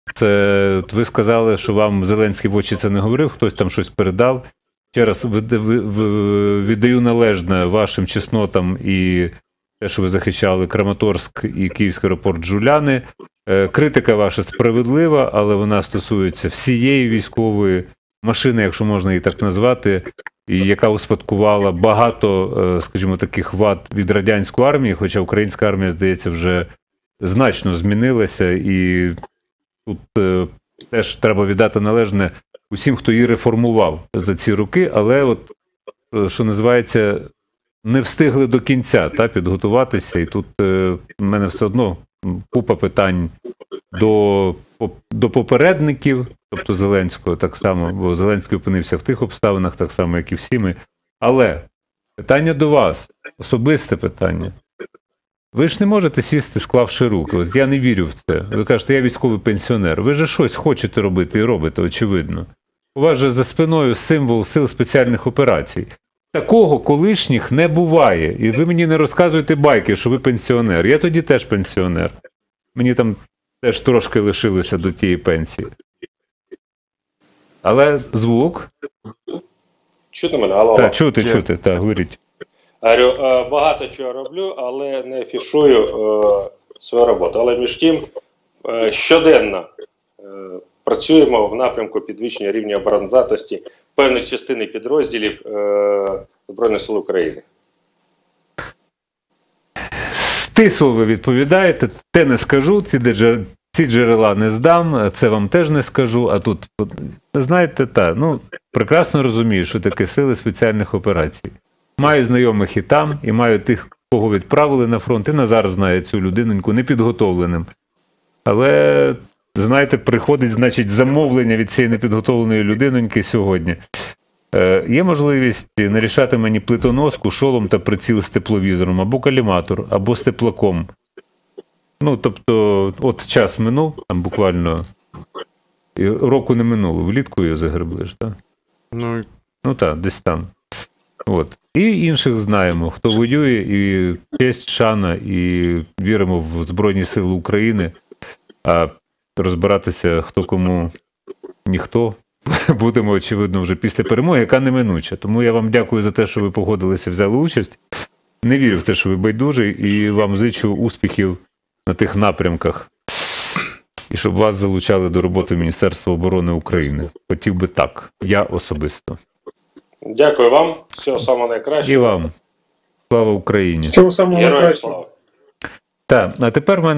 ви сказали, що вам Зеленський в очі це не говорив, хтось там щось передав. Ще раз віддаю належне вашим чеснотам і те, що ви захищали Краматорськ і Київський аеропорт Жуляни. Критика ваша справедлива, але вона стосується всієї військової машини, якщо можна її так назвати, і яка успадкувала багато, скажімо, таких вад від радянської армії, хоча українська армія, здається, вже значно змінилася, і тут теж треба віддати належне усім, хто її реформував за ці роки, але от, що називається, не встигли до кінця підготуватися, і тут в мене все одно купа питань до попередників, тобто Зеленського так само, бо Зеленський опинився в тих обставинах, так само, як і всі ми. Але питання до вас, особисте питання. Ви ж не можете сісти, склавши руки. От я не вірю в це. Ви кажете, я військовий пенсіонер. Ви же щось хочете робити і робите, очевидно. У вас же за спиною символ сил спеціальних операцій. Такого колишніх не буває. І ви мені не розказуєте байки, що ви пенсіонер. Я тоді теж пенсіонер. Мені там теж трошки лишилося до тієї пенсії. Але звук. Чути мене? Алло. Так, чути, так, говоріть. Говорю, багато чого роблю, але не афішую свою роботу. Але між тим, щоденно працюємо в напрямку підвищення рівня обороноздатності певних частин і підрозділів Збройних сил України. Стисло ви відповідаєте, те не скажу, ці джерела не здам, це вам теж не скажу, а тут, знаєте, прекрасно розумію, що таке сили спеціальних операцій. Маю знайомих і там, і маю тих, кого відправили на фронт, і Назар знає цю людиноньку непідготовленим. Але, знаєте, приходить, значить, замовлення від цієї непідготовленої людиноньки сьогодні. Є можливість нарішати мені плитоноску, шолом та приціл з тепловізором, або каліматор, або з теплаком. Тобто, от час минув, там буквально року не минуло, влітку його загребли ж, так? Так, десь там. От. І інших знаємо, хто воює, і честь, шана, і віримо в Збройні Сили України, а розбиратися хто кому ніхто будемо, очевидно, вже після перемоги, яка неминуча. Тому я вам дякую за те, що ви погодилися, взяли участь. Не вірю в те, що ви байдужий, і вам зичу успіхів на тих напрямках. І щоб вас залучали до роботи Міністерства оборони України. Хотів би так, я особисто. Дякую вам, всього самого найкращого. І вам. Слава Україні. Всього самого найкращого. Слава. Так, а тепер в мене